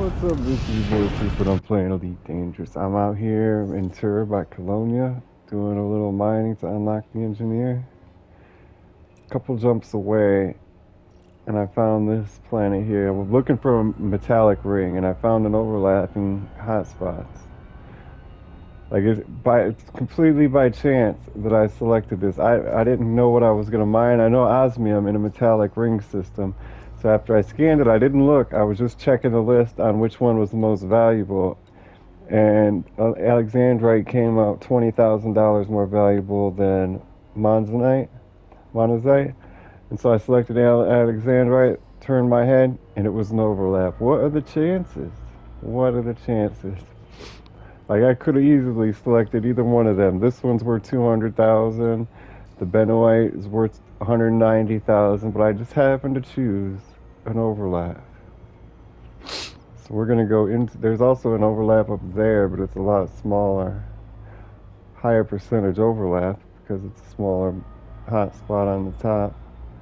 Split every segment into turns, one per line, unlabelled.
What's up, this is YourBoySuper, I'm playing Elite Dangerous. I'm out here in Tur by Colonia, doing a little mining to unlock the engineer. A couple jumps away, and I found this planet here. I was looking for a metallic ring, and I found an overlapping hotspots. Like, it's completely by chance that I selected this. I didn't know what I was going to mine. I know osmium in a metallic ring system. So after I scanned it, I didn't look. I was just checking the list on which one was the most valuable. And Alexandrite came out $20,000 more valuable than Monazite. And so I selected Alexandrite, turned my head, and it was an overlap. What are the chances? What are the chances? Like, I could have easily selected either one of them. This one's worth 200,000. The Benoite is worth 190,000, but I just happened to choose an overlap. So we're gonna go into. There's also an overlap up there, but it's a lot smaller, higher percentage overlap because it's a smaller hot spot on the top.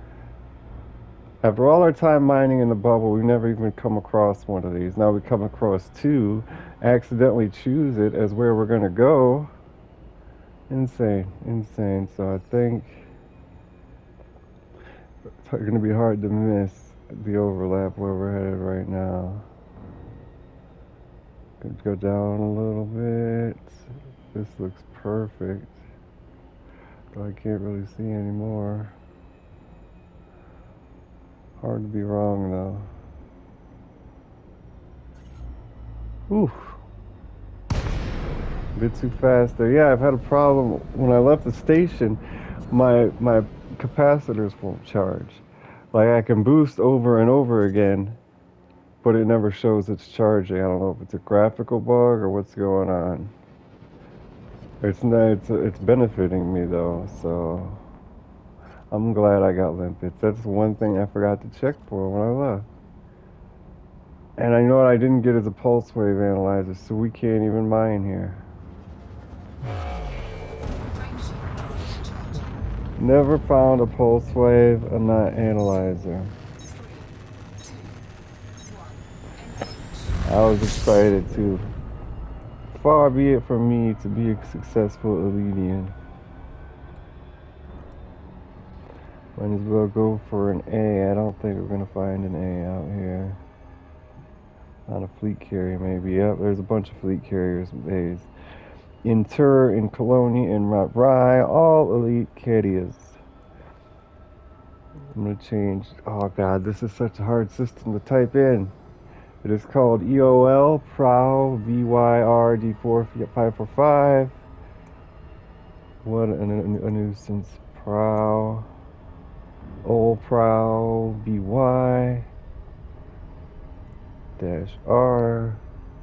After all our time mining in the bubble, we never even come across one of these. Now we come across two, accidentally choose it as where we're gonna go. Insane, insane. So I think it's gonna be hard to miss the overlap where we're headed right now. Let's go down a little bit. This looks perfect, but I can't really see anymore. Hard to be wrong though. Oof. A bit too fast there. Yeah, I've had a problem when I left the station. My capacitors won't charge. Like, I can boost over and over again, but it never shows it's charging. I don't know if it's a graphical bug or what's going on. It's not. It's benefiting me though, so I'm glad I got limpets. That's one thing I forgot to check for when I left. And I know what I didn't get is a pulse wave analyzer, so we can't even mine here. Never found a pulse wave and not analyzer. I was excited too. Far be it from me to be a successful Elitian. Might as well go for an A. I don't think we're gonna find an A out here. On a fleet carrier, maybe. Yep, there's a bunch of fleet carriers with A's. In Tur, in Colonia, in Rye, all elite carriers. I'm gonna change. Oh god, this is such a hard system to type in. It is called EOL Prow VYRD4545. What a nuisance. Prow. Old Prow BY dash R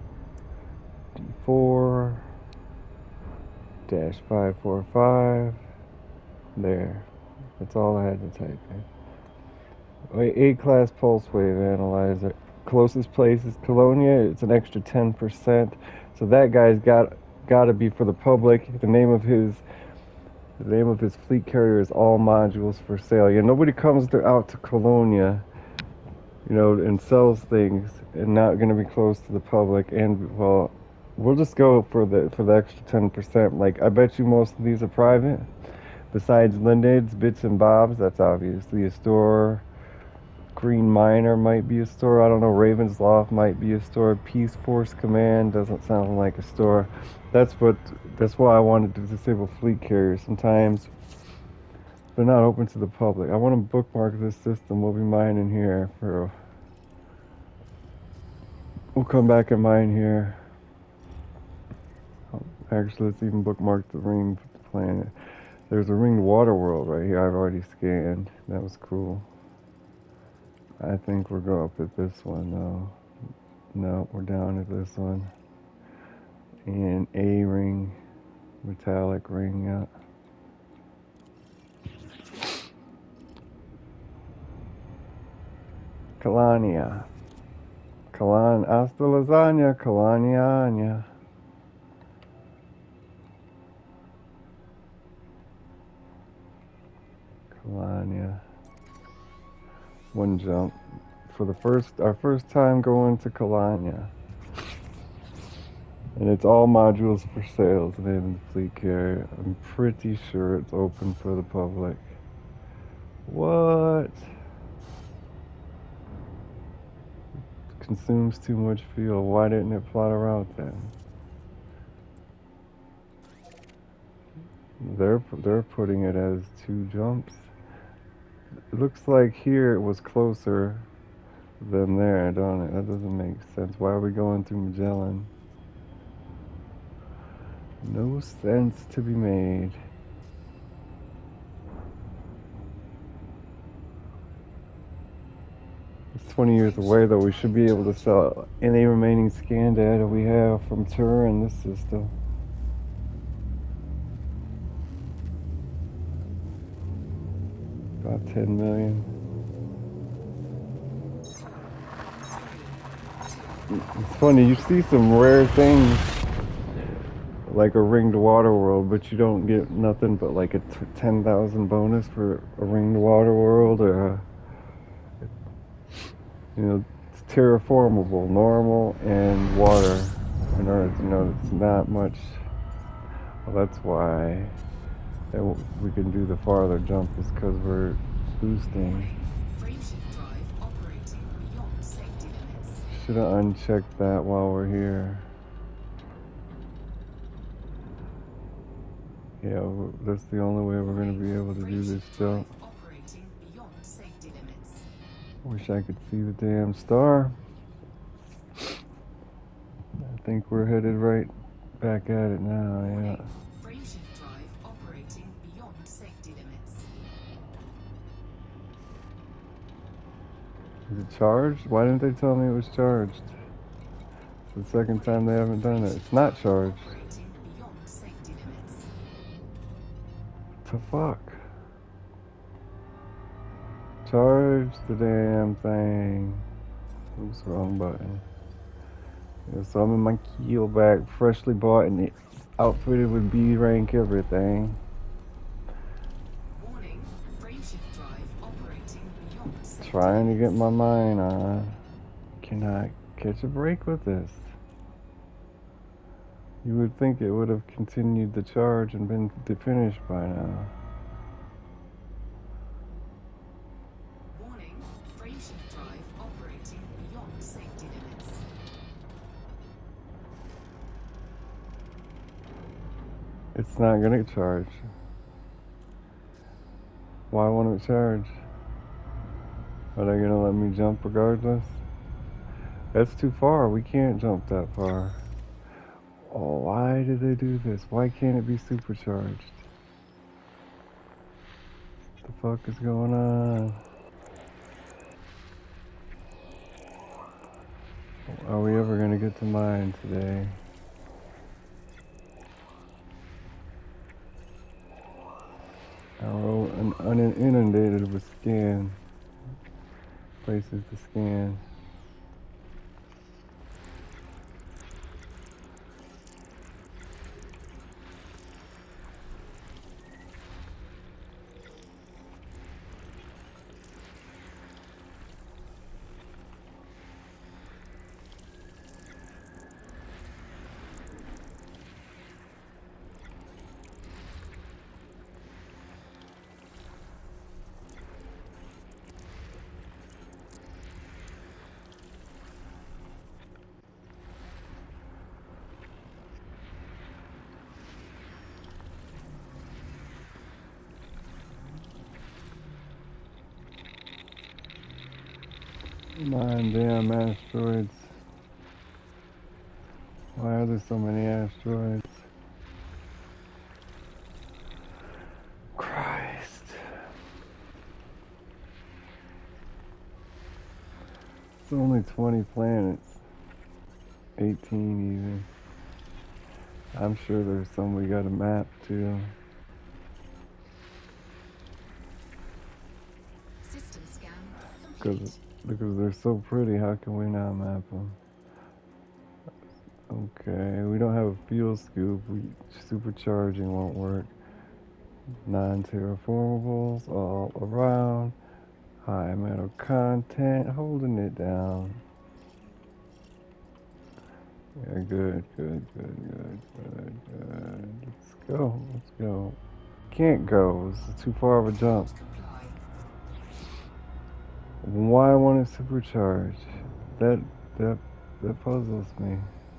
D4 dash 545. There. That's all I had to type in. A-class pulse wave analyzer. Closest place is Colonia. It's an extra 10%. So that guy's got to be for the public. The name of his fleet carrier is All Modules for Sale. Yeah, nobody comes out to Colonia, and sells things and not going to be close to the public. And well, we'll just go for the extra 10%. Like, I bet you most of these are private. Besides Lindade's, Bits and Bob's, that's obviously a store. Green Miner might be a store. I don't know. Raven's Loft might be a store. Peace Force Command doesn't sound like a store. That's why I wanted to disable fleet carriers. Sometimes they're not open to the public. I want to bookmark this system. We'll be mining here for. We'll come back and mine here. Actually, let's even bookmark the ring planet. There's a ringed water world right here. I've already scanned. That was cool. I think we're going up at this one though. No, we're down at this one. And A ring, metallic ring, yeah. Kalania. Hasta lasagna, Kalania. Kalania. One jump for our first time going to Kalanya. And it's all modules for sale today in the fleet carrier. I'm pretty sure it's open for the public. What? Consumes too much fuel. Why didn't it plot a route then? They're putting it as 2 jumps. It looks like here it was closer than there, don't it? That doesn't make sense. Why are we going through Magellan? No sense to be made. It's 20 years away though. We should be able to sell any remaining scan data we have from Tur in this system. About 10 million. It's funny, you see some rare things like a ringed water world, but you don't get nothing but like a 10,000 bonus for a ringed water world, or a, you know, it's terraformable, normal, and water. In order to know it's not much. Well, that's why we can do the farther jump, is because we're boosting. Should have unchecked that while we're here. Yeah, that's the only way we're going to be able to do this jump. Wish I could see the damn star. I think we're headed right back at it now, yeah. Is it charged? Why didn't they tell me it was charged? It's the second time they haven't done it. It's not charged. What the fuck? Charge the damn thing. Oops, wrong button. Yeah, so I'm in my keelback, freshly bought and outfitted with B rank everything. Trying to get my mind on. Can I catch a break with this? You would think it would have continued the charge and been finished by now.
Warning, frameshift drive operating beyond safety limits.
It's not gonna charge. Why won't it charge? Are they gonna let me jump regardless? That's too far. We can't jump that far. Oh, why did they do this? Why can't it be supercharged? What the fuck is going on? Are we ever gonna get to mine today? I'm inundated with scan. Places to scan. Come on, damn asteroids. Why are there so many asteroids? Christ. It's only 20 planets. 18 even. I'm sure there's some we got a map too.
System scan complete.
Because they're so pretty, how can we not map them? Okay, we don't have a fuel scoop. Supercharging won't work. Non-terraformables all around. High metal content, holding it down. Yeah, good. Let's go. Can't go, it's too far of a jump. Why I want to supercharge? That puzzles me.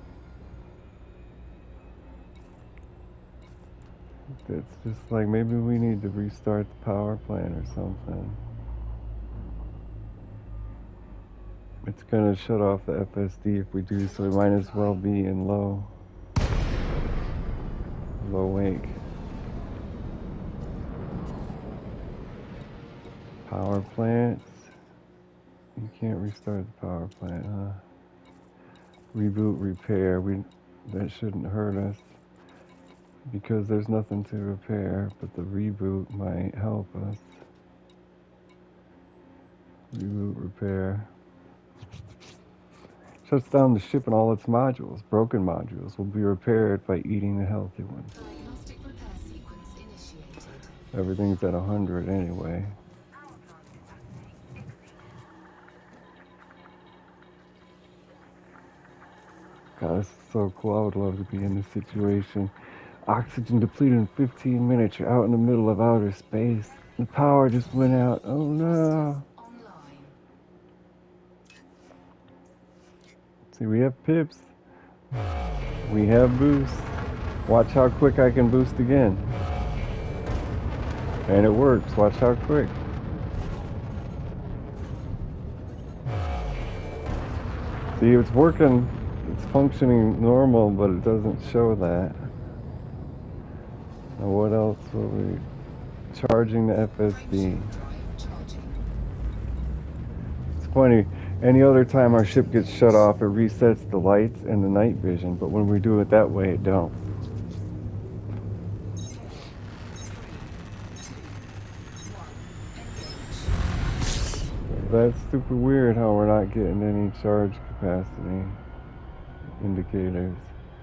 It's just like maybe we need to restart the power plant or something. It's gonna shut off the FSD if we do, so we might as well be in low wake. Power plants. You can't restart the power plant, huh? Reboot, repair. That shouldn't hurt us because there's nothing to repair, but the reboot might help us. Reboot, repair. Shuts down the ship and all its modules. Broken modules will be repaired by eating the healthy ones.
Diagnostic repair sequence initiated.
Everything's at 100 anyway. God, this is so cool. I would love to be in this situation. Oxygen depleted in 15 minutes. You're out in the middle of outer space. The power just went out. Oh no.
Online.
See, we have pips. We have boost. Watch how quick I can boost again. And it works. Watch how quick. See, it's working. It's functioning normal, but it doesn't show that. Now what else will we... Charging the FSD. It's funny. Any other time our ship gets shut off, it resets the lights and the night vision. But when we do it that way, it don't. That's super weird how we're not getting any charge capacity indicators.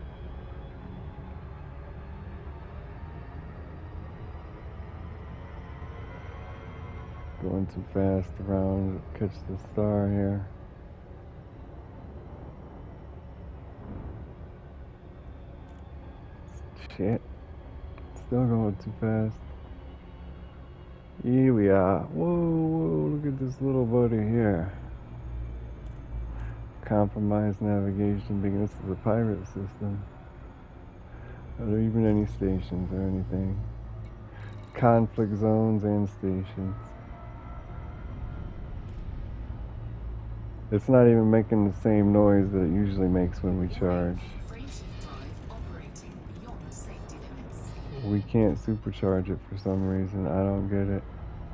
Going too fast around to catch the star here. Shit. Still going too fast. Here we are. Whoa, look at this little buddy here. Compromised navigation because this is a pirate system. Are there even any stations or anything? Conflict zones and stations. It's not even making the same noise that it usually makes when we charge. We can't supercharge it for some reason. I don't get it.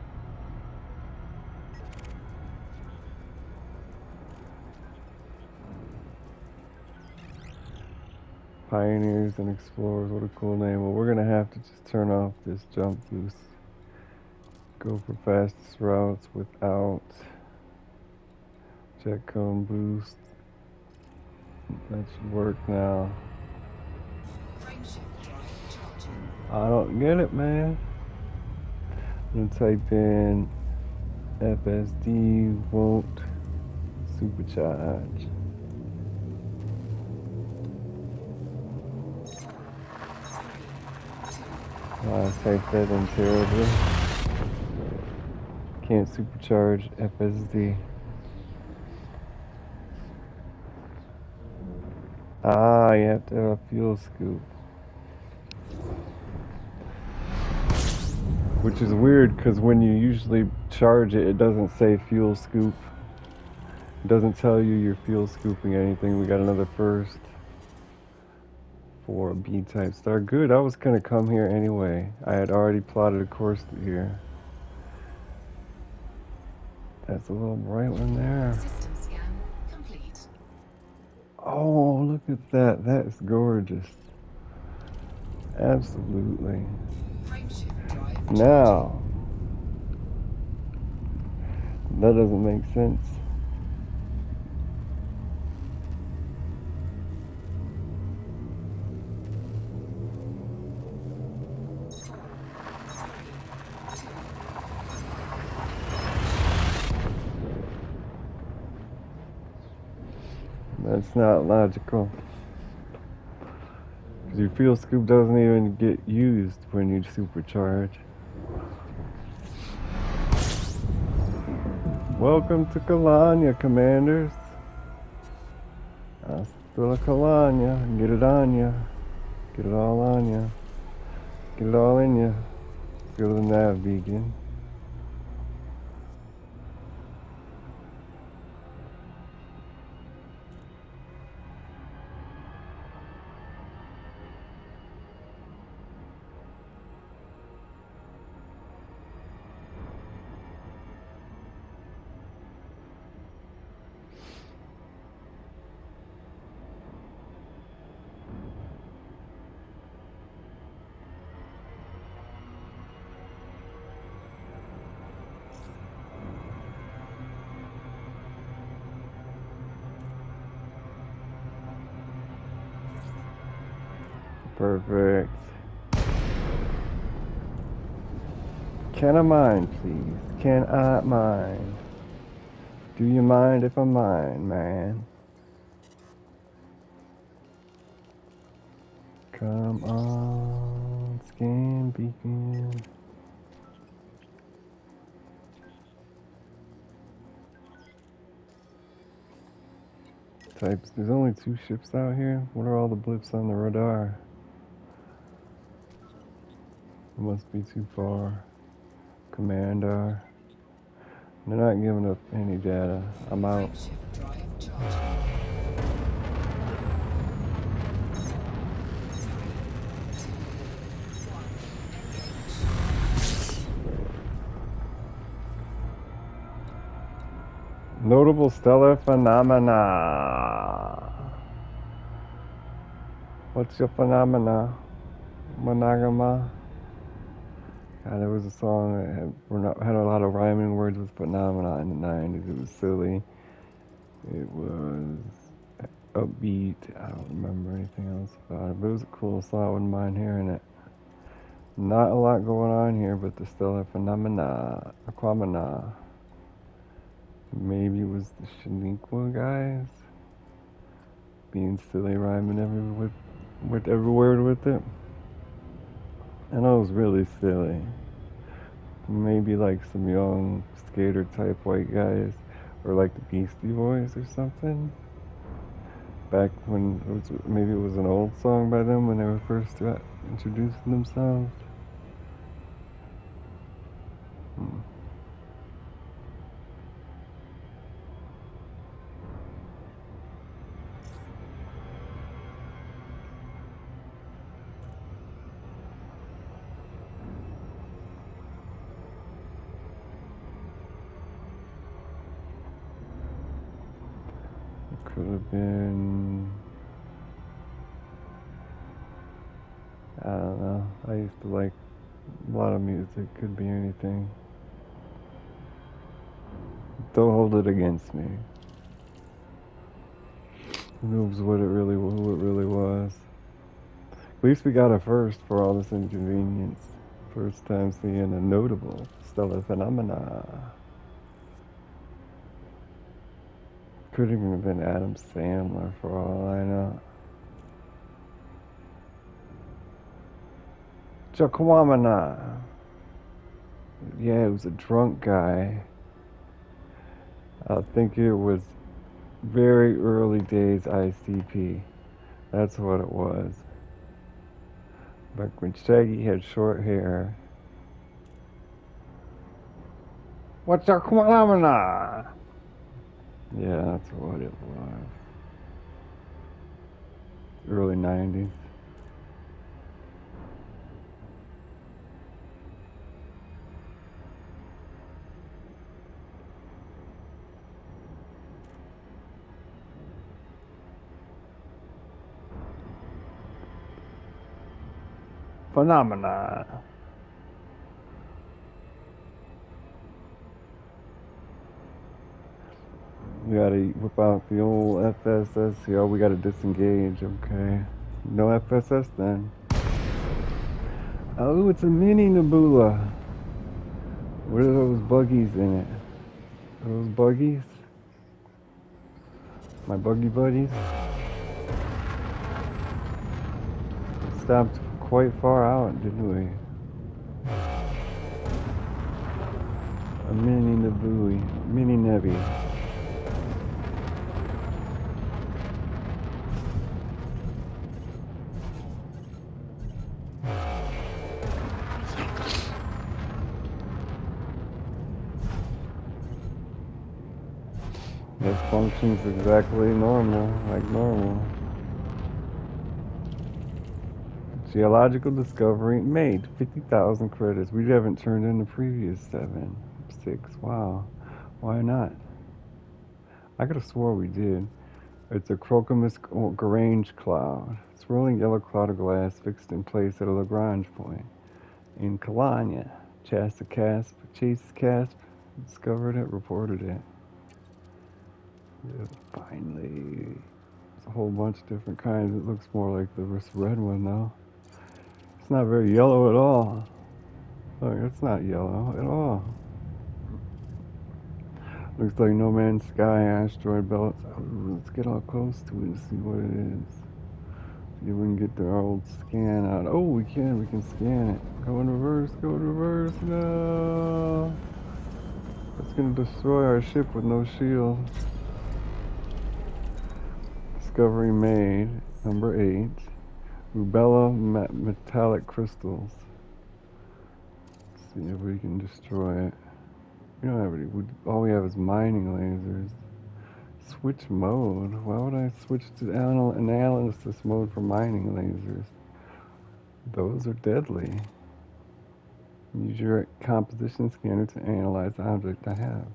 Pioneers and Explorers, what a cool name. Well, we're gonna have to just turn off this jump boost. Go for fastest routes without jet cone boost. That should work now. I don't get it, man. I'm gonna type in FSD won't supercharge. I typed that in terribly. Can't supercharge FSD. Ah, you have to have a fuel scoop. Which is weird because when you usually charge it, it doesn't say fuel scoop. It doesn't tell you you're fuel scooping anything. We got another first for a B-type star. Good, I was gonna come here anyway. I had already plotted a course to here. That's a little bright one there.
System scan complete.
Oh, look at that. That's gorgeous. Absolutely. Now, that doesn't make sense. That's not logical. Because your fuel scoop doesn't even get used when you supercharge. Welcome to Kalanya, Commanders. Hasta la Kalanya. Get it on ya. Get it all on ya. Get it all in ya. Go to the nav beacon. Perfect. Can I mine, please? Can I mine? Do you mind if I mine, man? Come on, scan beacon. Types. There's only 2 ships out here. What are all the blips on the radar? It must be too far. Commander. They're not giving up any data. I'm out.
Frameshift drive charging. 3, 2, 1, engage.
Notable stellar phenomena. What's your phenomena? Monogama? God, there was a song that had a lot of rhyming words with phenomena in the 90s. It was silly. It was upbeat. I don't remember anything else about it, but it was a cool song. I wouldn't mind hearing it. Not a lot going on here, but the stellar phenomena. Aquamana. Maybe it was the Shaniqua guys being silly, rhyming with every word with it. I know it was really silly. Maybe like some young skater type white guys, or like the Beastie Boys or something. Back when maybe it was an old song by them when they were first introducing themselves. Could have been, I don't know. I used to like a lot of music. Could be anything. Don't hold it against me. Who knows who it really was. At least we got a first for all this inconvenience. First time seeing a notable stellar phenomena. Could have even been Adam Sandler for all I know. Jakwamana. Yeah, it was a drunk guy. I think it was very early days ICP. That's what it was. Back when Shaggy had short hair. What's Jakwamana? Yeah, that's what it was. Early 90s. Phenomena. We gotta whip out the old FSS here. Oh, we gotta disengage, okay. No FSS then. Oh, it's a mini nebula. What are those buggies in it? Are those buggies? My buggy buddies. Stopped quite far out, didn't we? A mini Nabooey, mini Nebby. It functions exactly normal, like normal. Geological discovery made 50,000 credits. We haven't turned in the previous 6. Wow. Why not? I could have swore we did. It's a Crocomus Grange cloud. It's a rolling yellow cloud of glass fixed in place at a Lagrange point. In Kalanya, Chase Casp discovered it, reported it. Yeah, finally. There's a whole bunch of different kinds. It looks more like the red one though. It's not very yellow at all. Look, it's not yellow at all. Looks like No Man's Sky asteroid belt. Let's get all close to it and see what it is. See if we can get the old scan out. Oh, we can scan it. Go in reverse, no! It's gonna destroy our ship with no shield. Discovery made, number 8. Rubella metallic crystals. Let's see if we can destroy it. We don't have any, all we have is mining lasers. Switch mode? Why would I switch to analysis mode for mining lasers? Those are deadly. Use your composition scanner to analyze the object I have.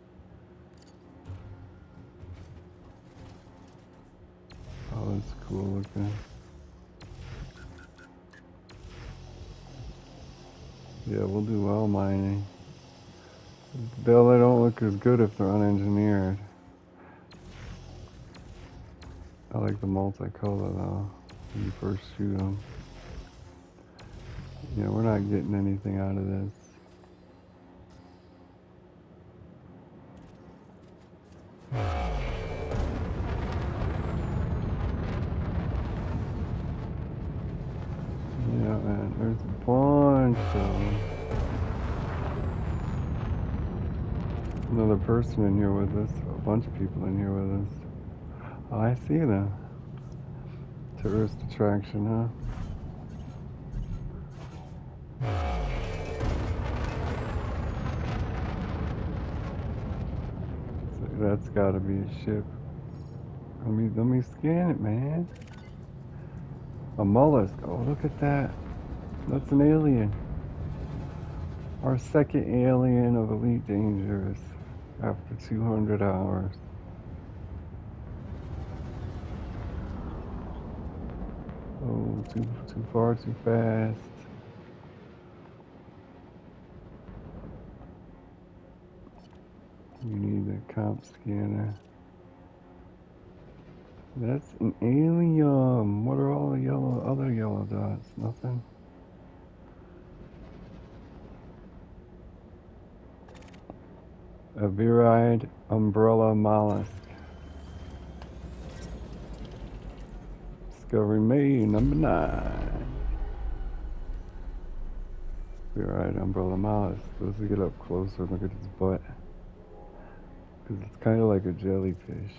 Oh, that's cool looking. Yeah, we'll do well mining. They don't look as good if they're unengineered. I like the multicolor though, when you first shoot them. Yeah, we're not getting anything out of this. Yeah, man, there's a bunch of them. Another person in here with us, a bunch of people in here with us. Oh, I see them. Tourist attraction, huh? So that's gotta be a ship. Let me scan it, man. A mollusk. Oh, look at that. That's an alien. Our second alien of Elite Dangerous after 200 hours. Oh, too far, too fast. We need a comp scanner. That's an alien. What are all the other yellow dots? Nothing. A virid umbrella mollusk. Discovery made, number 9. Virid umbrella mollusk. Let's get up closer and look at its butt. Because it's kind of like a jellyfish.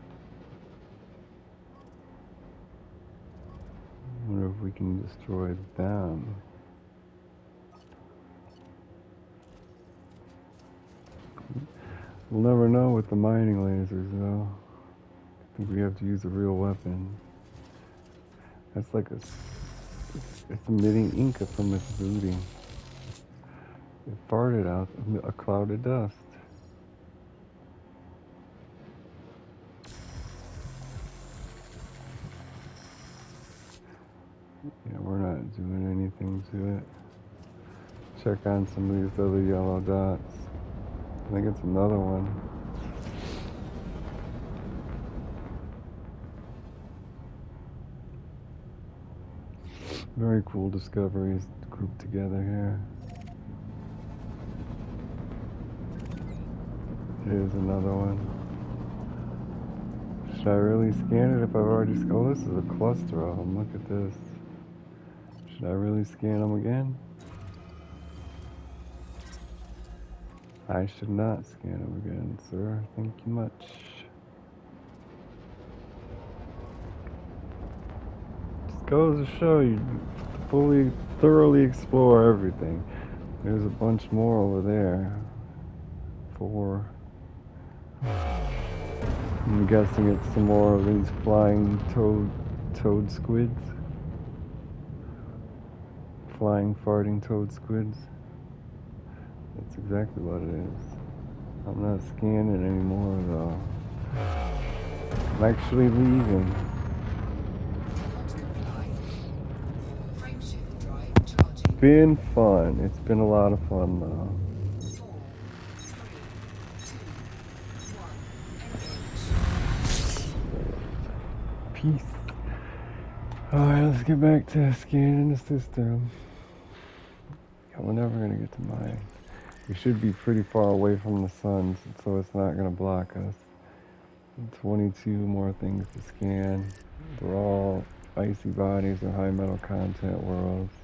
I wonder if we can destroy them. We'll never know with the mining lasers, though. I think we have to use a real weapon. That's like it's emitting ink from its booty. It farted out a cloud of dust. Yeah, we're not doing anything to it. Check on some of these other yellow dots. I think it's another one. Very cool discoveries grouped together here. Here's another one. Should I really scan it if I've already... Oh, this is a cluster of them. Look at this. Should I really scan them again? I should not scan them again, sir. Thank you much. Just goes to show you to thoroughly explore everything. There's a bunch more over there. 4. I'm guessing it's some more of these flying toad squids. Flying, farting toad squids. That's exactly what it is. I'm not scanning anymore though. I'm actually leaving. Been fun. It's been a lot of fun though.
4, 3, 2, 1, engage.
Peace. Alright, let's get back to scanning the system. Yeah, we're never gonna get to mine. We should be pretty far away from the sun, so it's not gonna block us. 22 more things to scan. They're all icy bodies or high metal content worlds.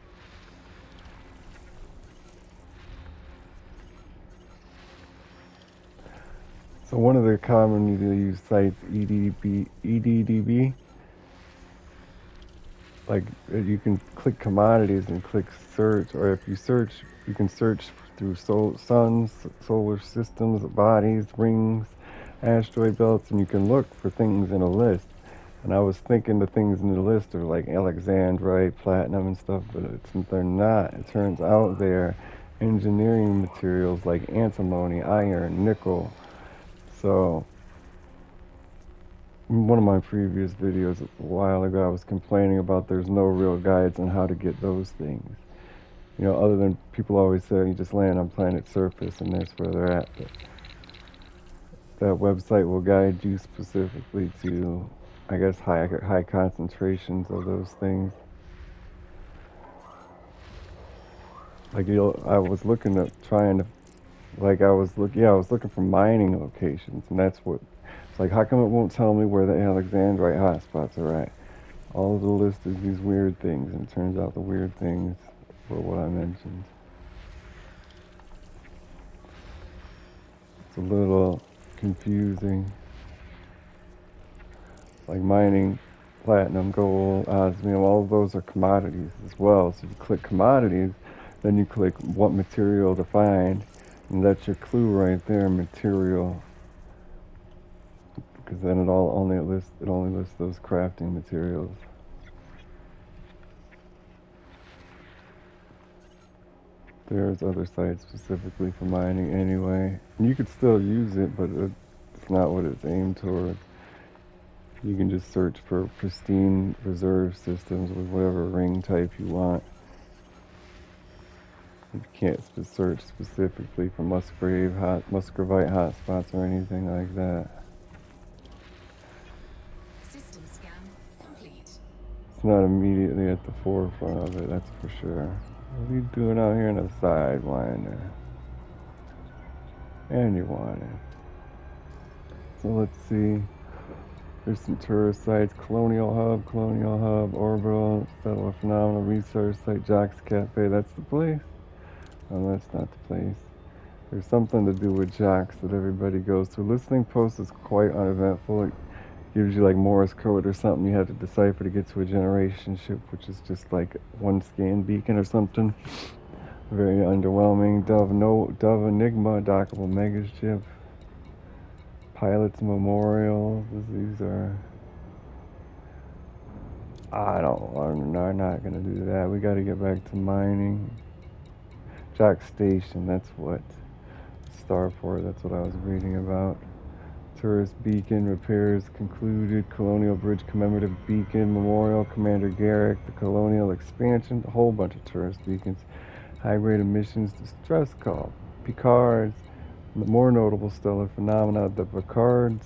So one of the commonly used sites, EDDB, like you can click commodities and click search, or if you search, you can search through suns, solar systems, bodies, rings, asteroid belts, and you can look for things in a list. And I was thinking the things in the list are like alexandrite, platinum, and stuff, but they're not. It turns out they're engineering materials like antimony, iron, nickel. So, in one of my previous videos a while ago, I was complaining about there's no real guides on how to get those things. You know, other than people always say you just land on planet surface and that's where they're at. But that website will guide you specifically to, I guess, high concentrations of those things. Like I was looking at trying to, like I was looking for mining locations, and that's what. It's like, how come it won't tell me where the alexandrite hotspots are at? All of the list is these weird things, and it turns out the weird things were what I mentioned. It's a little confusing. Like mining platinum, gold, osmium, all of those are commodities as well. So if you click commodities, then you click what material to find, and that's your clue right there, material. Because then it only lists those crafting materials. There's other sites specifically for mining anyway. And you could still use it, but it's not what it's aimed towards. You can just search for pristine reserve systems with whatever ring type you want. You can't search specifically for muscovite hotspots or anything like that.
System scan complete.
It's not immediately at the forefront of it, that's for sure. What are you doing out here in the sidewinder? And you want it. So let's see. There's some tourist sites, Colonial Hub, Orbital, Stellar Phenomenal Research Site, Jocks Cafe. That's the place? No, that's not the place. There's something to do with Jocks that everybody goes to. Listening Post is quite uneventful. It gives you like Morse code or something you have to decipher to get to a generation ship, which is just like one scan beacon or something. Very underwhelming. Dove Enigma, dockable mega ship. Pilot's Memorial. These are... I'm not gonna do that. We gotta get back to mining. Jock Station, that's what. Starport, that's what I was reading about. Tourist Beacon, repairs concluded. Colonial Bridge Commemorative Beacon, Memorial, Commander Garrick, the Colonial Expansion, a whole bunch of tourist beacons. High-grade emissions, distress call. Picards, the more notable stellar phenomena, the Picards.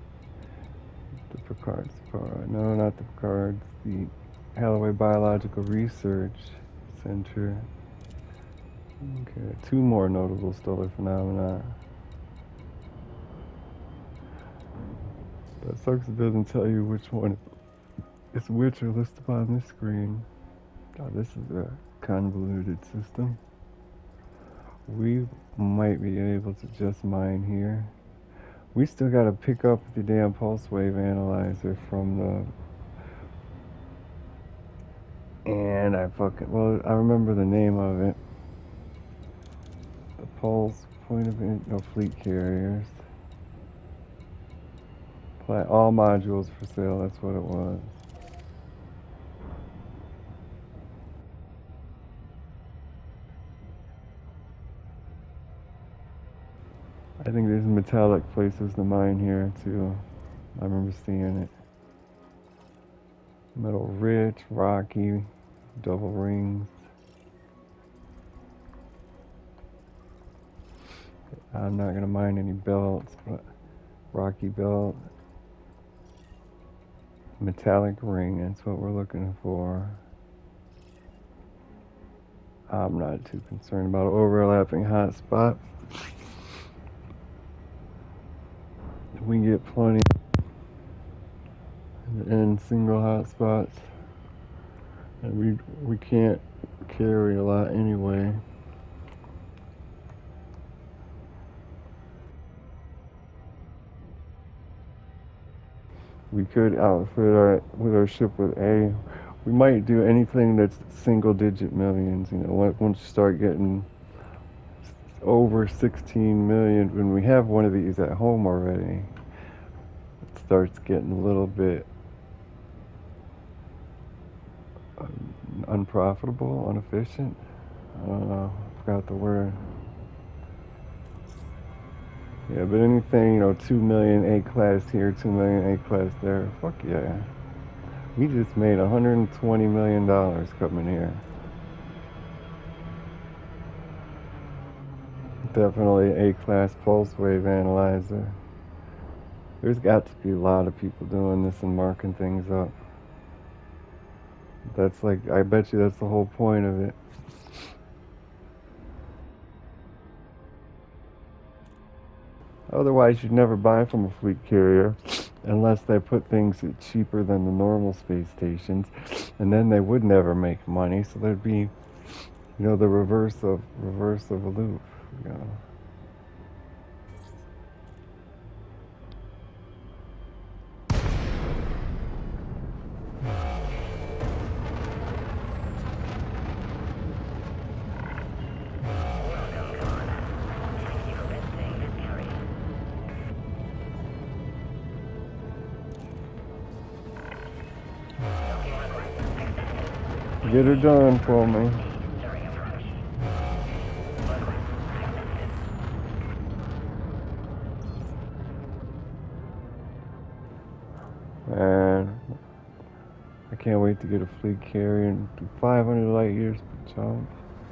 No, not the Picards. The Halloway Biological Research Center. Okay, 2 more notable stellar phenomena. That sucks it doesn't tell you which one is which are listed on this screen. God, this is a convoluted system. We might be able to just mine here. We still gotta pick up the damn pulse wave analyzer from the... And well, I remember the name of it. The pulse point of... No, fleet carriers. All modules for sale, that's what it was. I think there's metallic places to mine here too. I remember seeing it. Metal rich, rocky, double rings. I'm not gonna mine any belts, but rocky belt. Metallic ring, that's what we're looking for. I'm not too concerned about overlapping hotspot. We get plenty in single hotspots, and we can't carry a lot anyway. We could outfit with our ship with A. We might do anything that's single-digit millions. You know, once you start getting over 16 million, when we have one of these at home already, it starts getting a little bit unprofitable, inefficient. I don't know. I forgot the word. Yeah, but anything, you know, 2 million A-class here, 2 million A-class there. Fuck yeah. We just made $120 million coming here. Definitely A-class pulse wave analyzer. There's got to be a lot of people doing this and marking things up. That's like, I bet you that's the whole point of it. Otherwise, you'd never buy from a fleet carrier unless they put things cheaper than the normal space stations, and then they would never make money. So there'd be, you know, the reverse of a loop. You know. Get her done for me. Man, I can't wait to get a fleet carrier and do 500 light years per jump.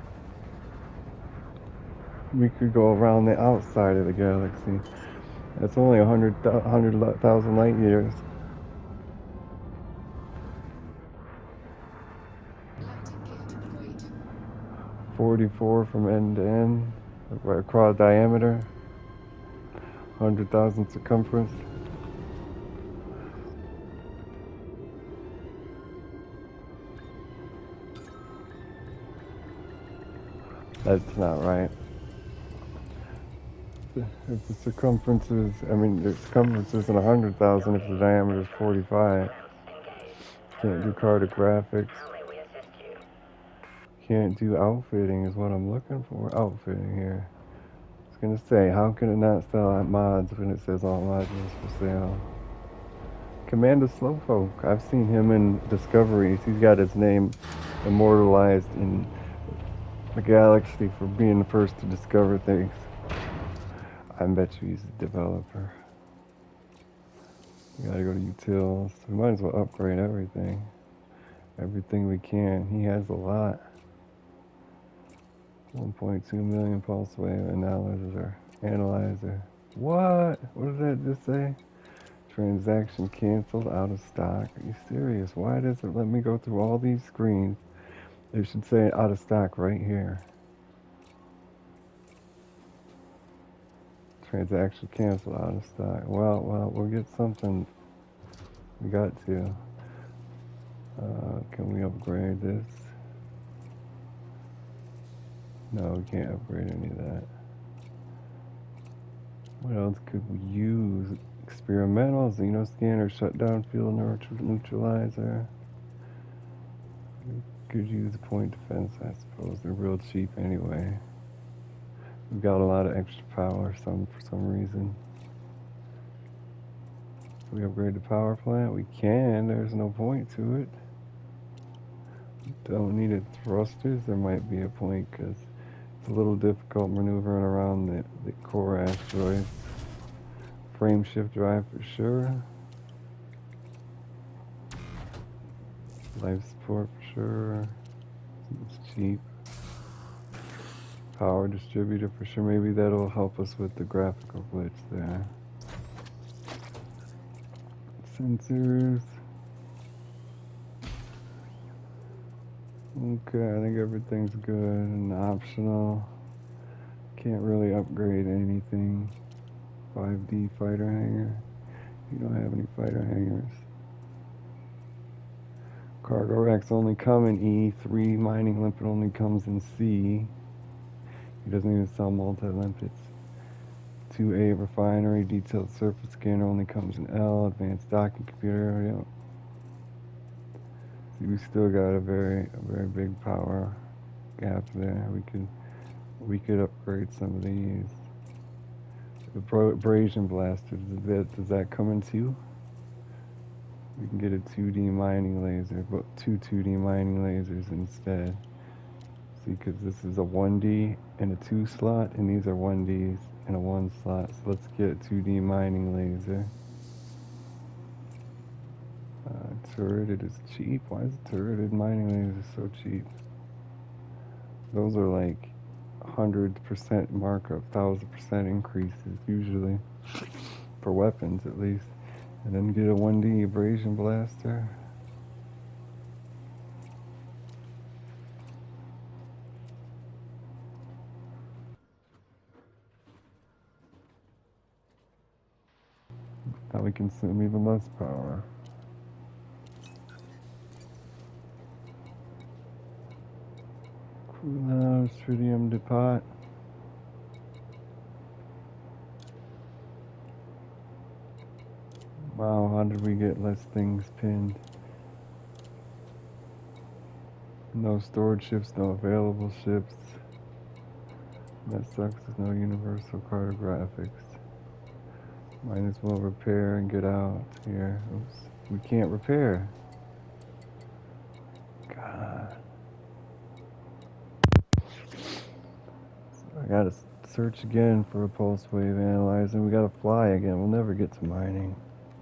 We could go around the outside of the galaxy. That's only 100,000 light years.
Landing gear deployed.
44 from end to end, right across diameter, 100,000 circumference. That's not right. If the circumference is, the circumference isn't 100,000 if the diameter is 45. Can't do cartographics. Can't do outfitting is what I'm looking for. Outfitting here. It's gonna say, how can it not sell at mods when it says all modules for sale? Commander Slowpoke. I've seen him in Discoveries. He's got his name immortalized in the galaxy for being the first to discover things. I bet you he's a developer. We gotta go to utils. We might as well upgrade everything. Everything we can. He has a lot. 1.2 million pulse wave analyzer. What? What did that just say? Transaction canceled, out of stock. Are you serious? Why does it let me go through all these screens? It should say out of stock right here. Transaction canceled, out of stock. Well, we'll get something We got to. Can we upgrade this? No, we can't upgrade any of that. What else could we use? Experimental, xenoscanner, shutdown field neutralizer. We could use point defense, I suppose. They're real cheap anyway. We've got a lot of extra power for some reason. Can we upgrade the power plant? We can. There's no point to it. Don't need it thrusters. There might be a point because it's a little difficult maneuvering around the core asteroids. Frame shift drive for sure. Life support for sure. It's cheap. Power distributor for sure. Maybe that'll help us with the graphical glitch there. Sensors. Okay, I think everything's good and optional. Can't really upgrade anything. 5D fighter hangar. You don't have any fighter hangars. Cargo racks only come in E3. Mining limpet only comes in C. He doesn't even sell multi-limpets. 2A refinery. Detailed surface scanner only comes in L. Advanced docking computer. Yep. See, we still got a very big power gap there. We could upgrade some of these. The abrasion blaster, does that come in 2? We can get a 2D mining laser, but 2D mining lasers instead. See, because this is a 1D and a 2 slot, and these are 1Ds and a 1 slot. So let's get a 2D mining laser. Turreted is cheap. Why is a turreted mining laser so cheap? Those are like 100% markup, 1000% increases usually for weapons at least. And then get a 1D abrasion blaster. Now we consume even less power. Now, tritium depot. Wow, how did we get less things pinned? No stored ships, no available ships. That sucks, there's no universal cartographics. Might as well repair and get out here. Oops, we can't repair. God. I gotta search again for a pulse wave analyzer. We gotta fly again. We'll never get to mining.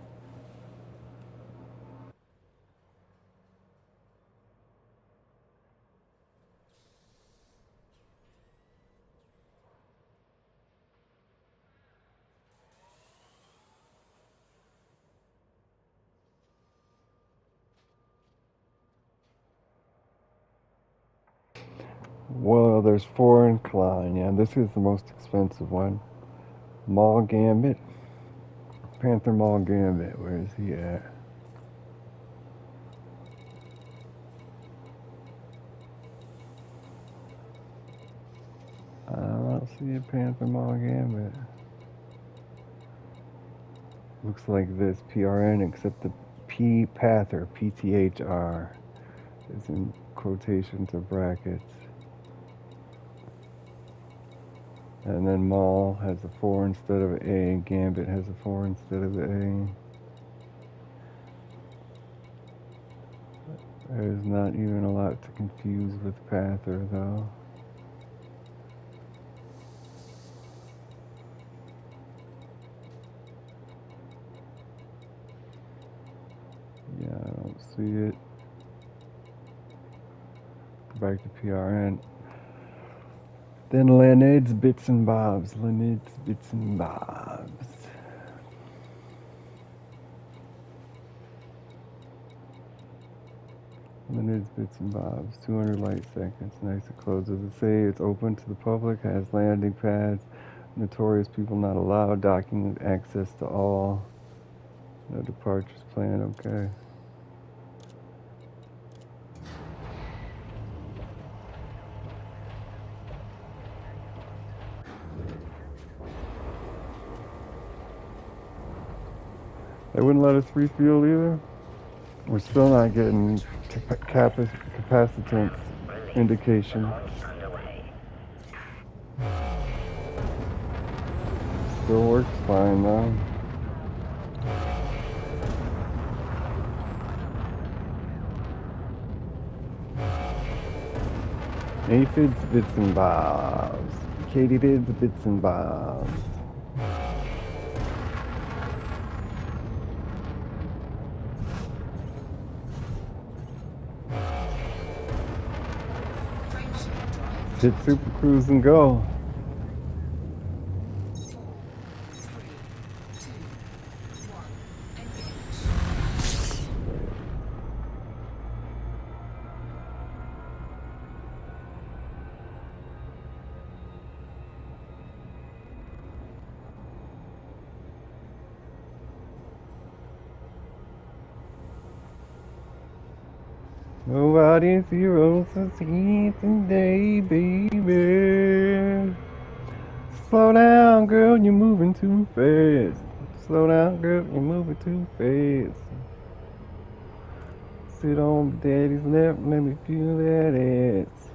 Well, there's 4 in Klein. Yeah, this is the most expensive one. Maul Gambit. Panther Maul Gambit. Where is he at? I don't see a Panther Maul Gambit. Looks like this PRN, except the P Pather, PTHR, is in quotations or brackets. And then Maul has a 4 instead of an A. Gambit has a 4 instead of the A. There's not even a lot to confuse with Pather, though. Yeah, I don't see it. Go back to PRN. Then Leonid's Bits and Bobs. Leonid's Bits and Bobs. Leonid's Bits and Bobs. 200 light seconds. Nice and close. Does it say it's open to the public? Has landing pads. Notorious people not allowed. Docking access to all. No departures planned, okay. They wouldn't let us refuel either. We're still not getting capacitance indication. Still works fine though. Aphids, bits and bobs. Katydids, bits and bobs. Hit Super Cruise and go.
4, 3, 2, 1, engage.
Nobody's heroes to see today, baby. Slow down, girl, you're moving too fast. Slow down, girl, you're moving too fast. Sit on daddy's lap, let me feel that ass.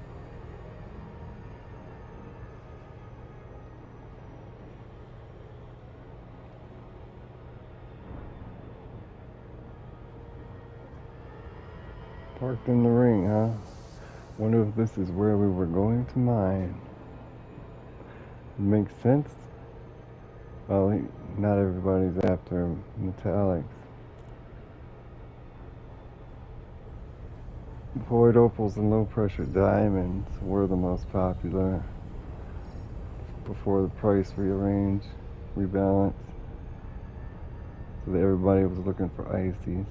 Parked in the ring, huh? Wonder if this is where we were going to mine. Makes sense. Well, not everybody's after metallics. Void opals and low pressure diamonds were the most popular before the price rebalanced. So that everybody was looking for ices.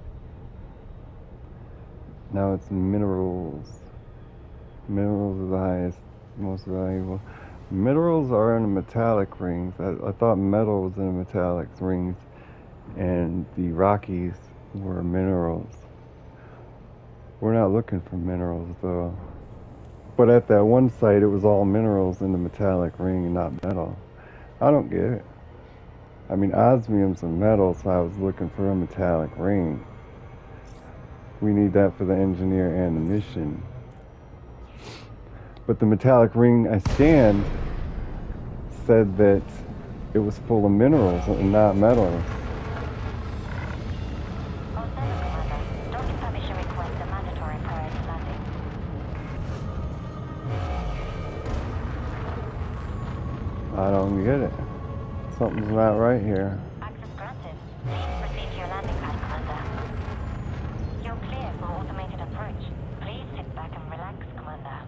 Now it's minerals. Minerals are the highest, most valuable. Minerals are in the metallic rings. I thought metal was in the metallic rings, and the Rockies were minerals. We're not looking for minerals though. But at that one site, it was all minerals in the metallic ring and not metal. I don't get it. I mean, osmium's a metal, so I was looking for a metallic ring. We need that for the engineer and the mission. But the metallic ring I scanned said that it was full of minerals and not metals. I don't get it. Something's not right here.
Access granted. Please proceed to your landing pad, Commander. You're clear for automated approach. Please sit back and relax, Commander.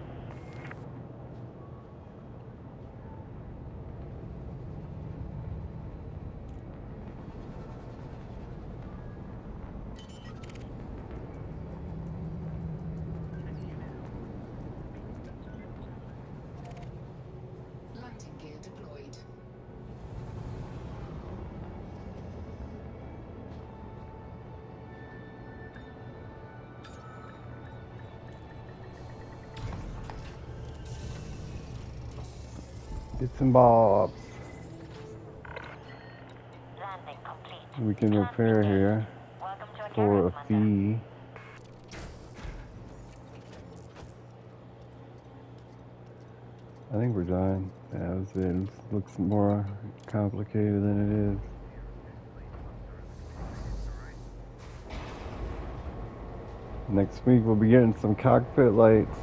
Landing gear deployed.
Bits and bobs.
Landing complete.
We can repair here
Welcome to
for a
Commander.
fee. I think we're done. That was it. It looks more complicated than it is. Next week we'll be getting some cockpit lights.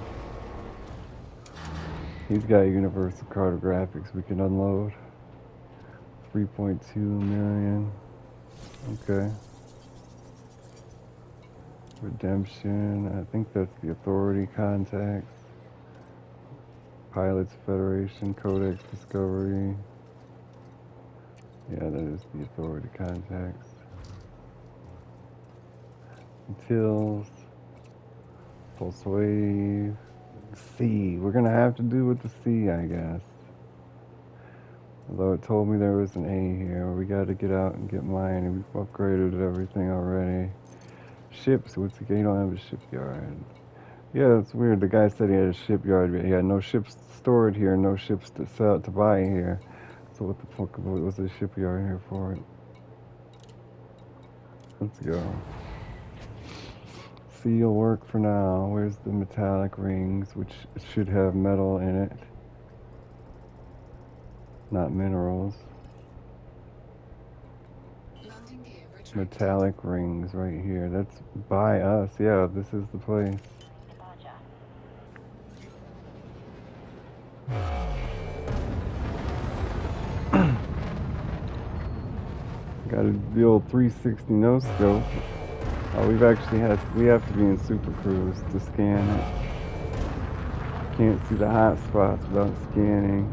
He's got universal cartographics we can unload. 3.2 million. Okay. Redemption. I think that's the authority contacts. Pilots Federation, Codex Discovery. Yeah, that is the authority contacts. Tills. Pulse wave. C. We're gonna have to do with the C, I guess. Although it told me there was an A here. We got to get out and get mine. And we've upgraded everything already. Ships. What's the, you don't have a shipyard. Yeah, that's weird. The guy said he had a shipyard, but he had no ships stored here, no ships to sell to buy here. So what the fuck was the shipyard here for it? Let's go. Seal work for now. Where's the metallic rings, which should have metal in it, not minerals.
Landing gear retracted.
Metallic rings right here. That's by us. Yeah, this is the place.
Departure.
Got the old 360 no scope. Oh, we have to be in Super Cruise to scan it. Can't see the hot spots without scanning.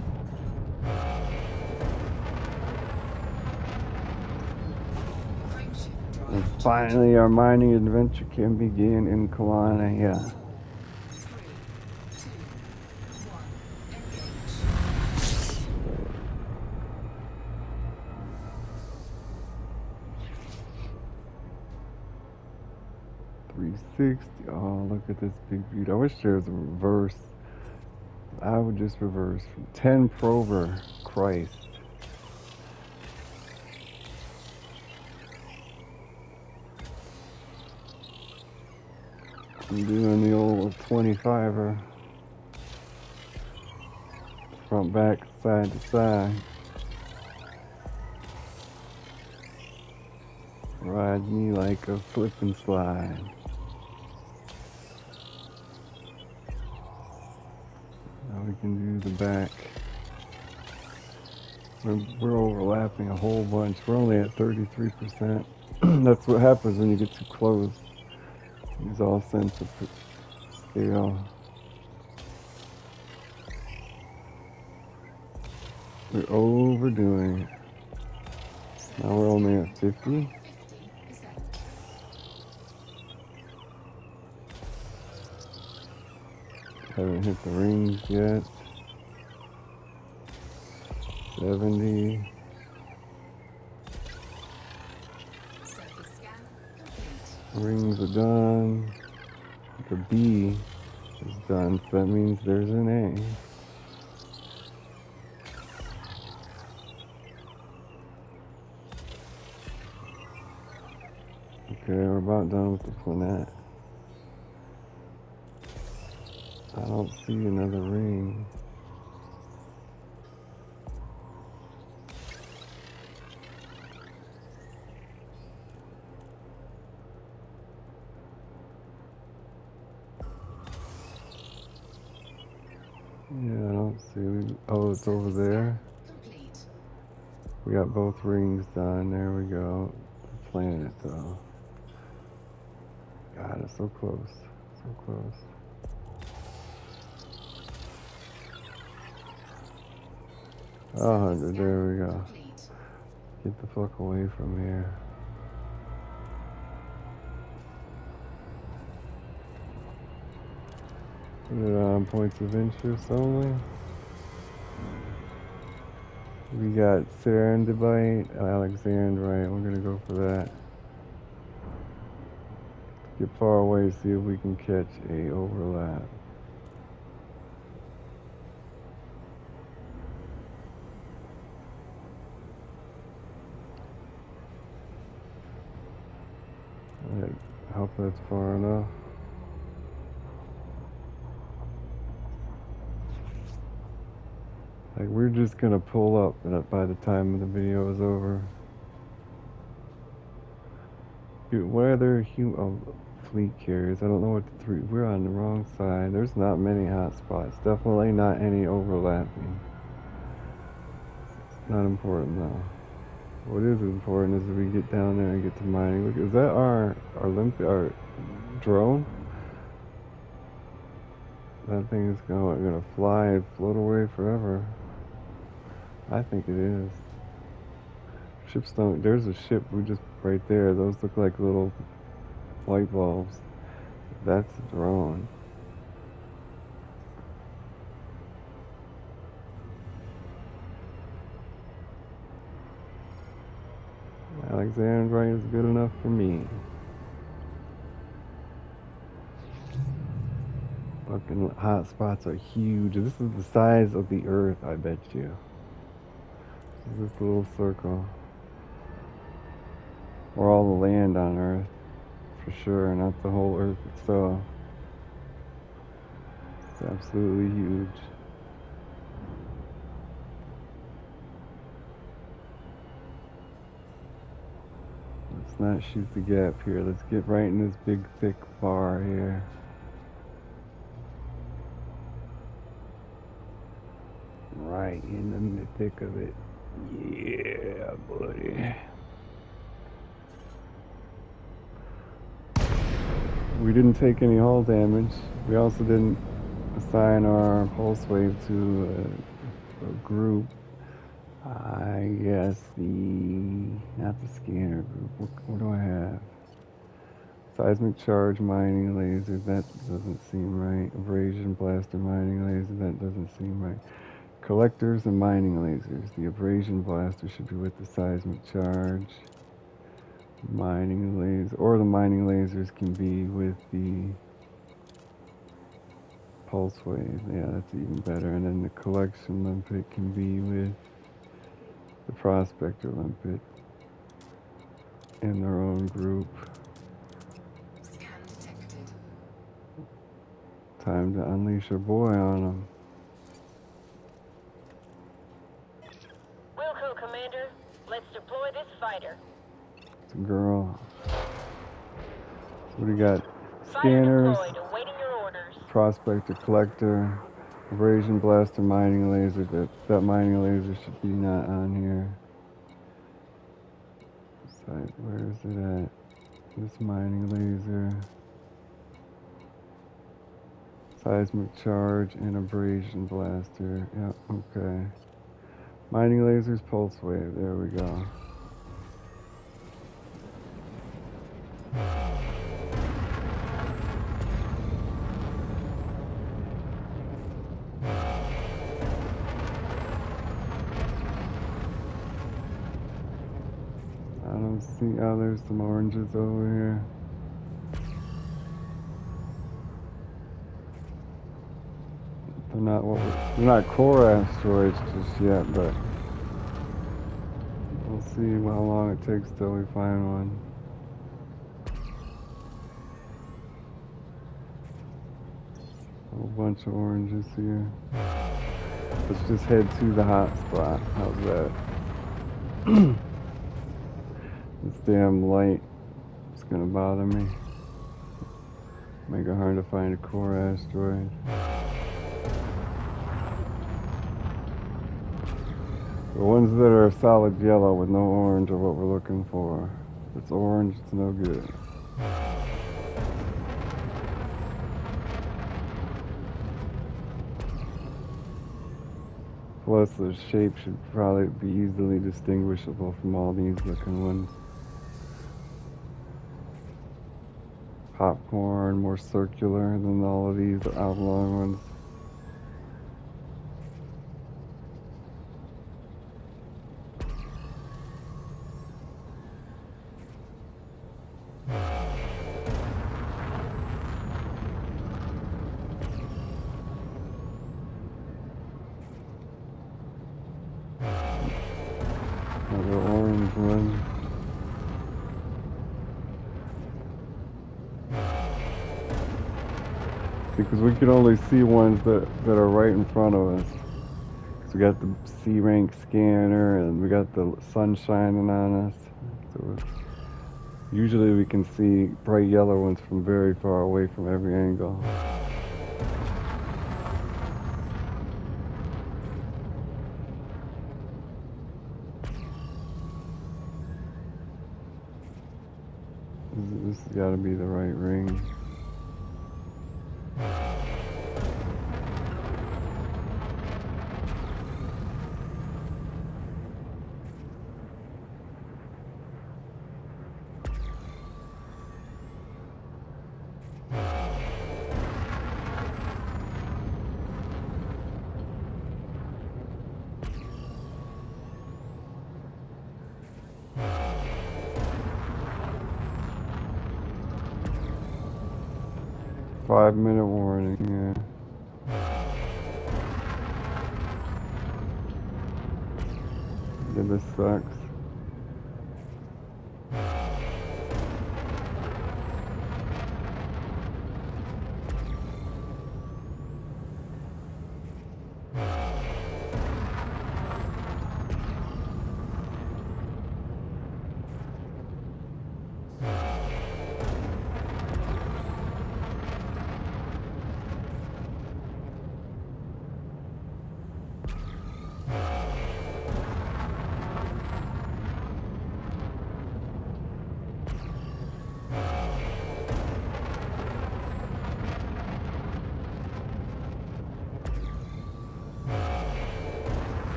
Frameshift drive.
And finally, our mining adventure can begin in Kalana. Yeah.
4, 3, 2, 1. Engage.
360. Oh, look at this big beauty. I wish there was a reverse. I would just reverse from 10 Prover. Christ. I'm doing the old 25er. Front, back, side to side. Ride me like a flip and slide. Now we can do the back. We're overlapping a whole bunch. We're only at 33%. That's what happens when you get too close. Lose all sense of scale. We're overdoing it. Now we're only at 50.
50%.
Haven't hit the rings yet. 70.
Surface scan complete.
Rings are done. The B is done, so that means there's an A. Okay, we're about done with the planet. I don't see another ring. Yeah, I don't see. Oh, it's over there.
Complete.
We got both rings done. There we go. The planet, though. God, it's so close. So close. 100. There we go.
Complete.
Get the fuck away from here. Put it on points of interest only. We got Serendipite, Alexandrite. We're gonna go for that. Get far away, see if we can catch a overlap. I hope that's far enough. Like, we're just gonna pull up by the time the video is over. Dude, what other fleet carriers? I don't know what the three. We're on the wrong side. There's not many hot spots. Definitely not any overlapping. It's not important though. What is important is if we get down there and get to mining. Look, is that our drone? That thing is gonna fly and float away forever. I think it is. Ships don't. There's a ship. We just right there. Those look like little light bulbs. That's a drone. Alexandria is good enough for me. Fucking hot spots are huge. This is the size of the Earth, I bet you. This is this little circle. Or all the land on Earth, for sure, not the whole Earth itself. It's absolutely huge. Let's not shoot the gap here. Let's get right in this big, thick bar here. Right in the thick of it. Yeah, buddy. We didn't take any hull damage. We also didn't assign our pulse wave to a group. I guess not the scanner group. What do I have? Seismic charge mining laser. That doesn't seem right. Abrasion blaster mining laser. That doesn't seem right. Collectors and mining lasers. The abrasion blaster should be with the seismic charge. Mining laser, or the mining lasers can be with the pulse wave. Yeah, that's even better. And then the collection limpet can be with the prospector limpet in their own group.
Scan detected.
Time to unleash our boy on them.
Wilco, Commander. Let's deploy this fighter.
It's a girl. So what do you got?
Fighter
Scanners,
deployed, awaiting your orders.
prospector, collector, abrasion blaster, mining laser. That mining laser should be not on here. Where is it at? This mining laser. Seismic charge and abrasion blaster. Yep, okay. Mining lasers, pulse wave. There we go. I don't see. Oh, there's some oranges over here. They're not core asteroids just yet, but we'll see how long it takes till we find one. A whole bunch of oranges here. Let's just head to the hot spot. How's that? This damn light is gonna bother me. Make it hard to find a core asteroid. The ones that are solid yellow with no orange are what we're looking for. If it's orange, it's no good. Plus, the shape should probably be easily distinguishable from all these looking ones. Popcorn, more circular than all of these oblong ones. Another orange one. Because we can only see ones that are right in front of us. So we got the C rank scanner and we got the sun shining on us. So usually we can see bright yellow ones from very far away from every angle. This has got to be the right ring. 5-minute warning, yeah. Yeah, this sucks.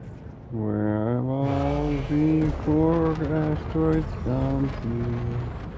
Where have all the core asteroids gone to?